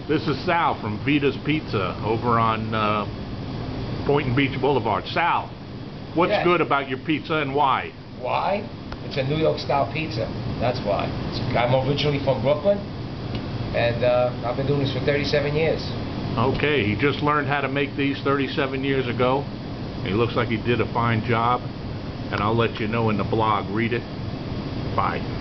This is Sal from Vito's Pizza over on Boynton Beach Boulevard. Sal, what's good about your pizza and why? Why? It's a New York style pizza. That's why. I'm originally from Brooklyn, and I've been doing this for 37 years. Okay, he just learned how to make these 37 years ago. He looks like he did a fine job, and I'll let you know in the blog. Read it. Bye.